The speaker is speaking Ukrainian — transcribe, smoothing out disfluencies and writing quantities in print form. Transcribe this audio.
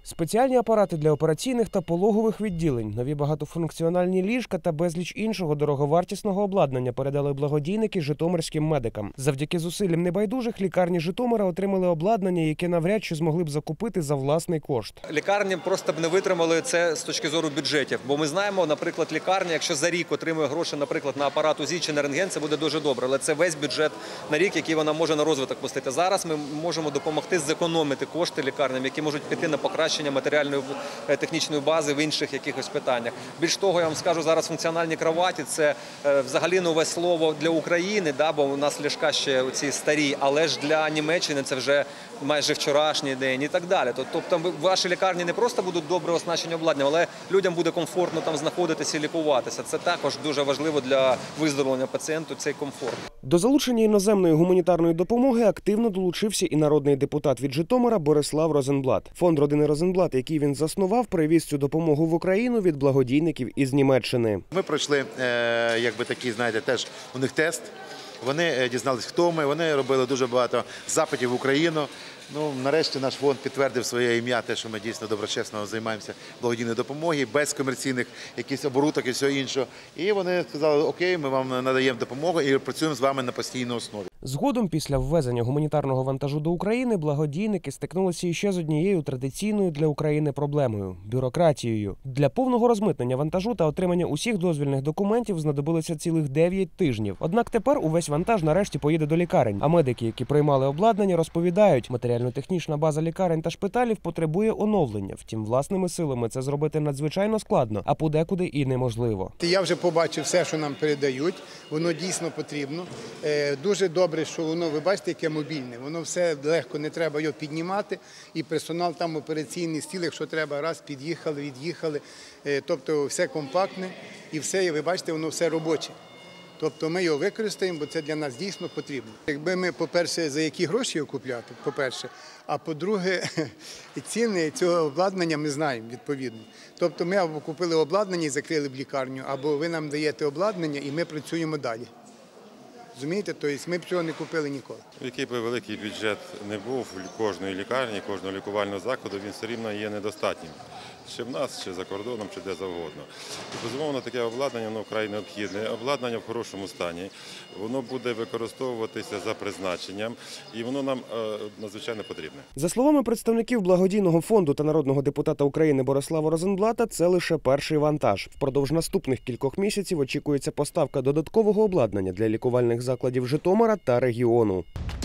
Спеціальні апарати для операційних та пологових відділень, нові багатофункціональні ліжка та безліч іншого дороговартісного обладнання передали благодійники житомирським медикам. Завдяки зусиллям небайдужих лікарні Житомира отримали обладнання, яке навряд чи змогли б закупити за власний кошт. Лікарні просто б не витримали це з точки зору бюджетів, бо ми знаємо, наприклад, лікарня, якщо за рік отримує гроші, наприклад, на апарат УЗІ чи на рентген, це буде дуже добре, але це весь бюджет на рік, який вона може на розвиток пустити. Зараз ми можемо допомогти зекономити кошти лікарням, які можуть піти на покращення матеріальної технічної бази в інших якихось питаннях. Більш того, я вам скажу, зараз функціональні кроваті – це взагалі нове слово для України, бо у нас ліжка ще ці старі, але ж для Німеччини це вже майже вчорашній день і так далі. Тобто ваші лікарні не просто будуть добре оснащені обладнанням, але людям буде комфортно там знаходитися і лікуватися. Це також дуже важливо для виздоровлення пацієнту, цей комфорт. До залучення іноземної гуманітарної допомоги активно долучився і народний депутат від Житомира Борислав Розенблат. Фонд родини Розенблат, який він заснував, привіз цю допомогу в Україну від благодійників із Німеччини. Ми пройшли, такий, знаєте, теж у них тест. Вони дізналися, хто ми, вони робили дуже багато запитів в Україну. Нарешті наш фонд підтвердив своє ім'я, те, що ми дійсно доброчесно займаємося благодійною допомогою, без комерційних якихось оборудок і всього іншого. І вони сказали, окей, ми вам надаємо допомогу і працюємо з вами на постійній основі. Згодом, після ввезення гуманітарного вантажу до України, благодійники стикнулися іще з однією традиційною для України проблемою – бюрократією. Для повного розмитнення вантажу та отримання усіх дозвільних документів знадобилося цілих 9 тижнів. Однак тепер увесь вантаж нарешті поїде до лікарень. А медики, які приймали обладнання, розповідають, матеріально-технічна база лікарень та шпиталів потребує оновлення. Втім, власними силами це зробити надзвичайно складно, а подекуди і неможливо. Я вже побачив все, що нам передають. Воно дійсно потрібно. Дуже добре, що воно, ви бачите, яке мобільне. Воно все легко, не треба його піднімати. І персонал там операційний стіл, якщо треба, раз під'їхали, від'їхали. Тобто все компактне і все, ви бачите, воно все робоче. Тобто ми його використаємо, бо це для нас дійсно потрібно. Якби ми, по-перше, за які гроші його купляти, по-перше, а по-друге, ціни цього обладнання ми знаємо відповідно. Тобто ми або купили обладнання і закрили б лікарню, або ви нам даєте обладнання і ми працюємо далі. Розумієте? Тобто ми б цього не купили ніколи. Який би великий бюджет не був кожної лікарні, кожного лікувального закладу, він все рівно є недостатнім. Чи в нас, чи за кордоном, чи де завгодно. Безумовно, таке обладнання вкрай необхідне. Обладнання в хорошому стані, воно буде використовуватися за призначенням і воно нам надзвичайно потрібне. За словами представників благодійного фонду та народного депутата України Борислава Розенблата, це лише перший вантаж. Впродовж наступних кількох місяців очікується поставка додаткового обладнання для лікувальних закладів Житомира та регіону.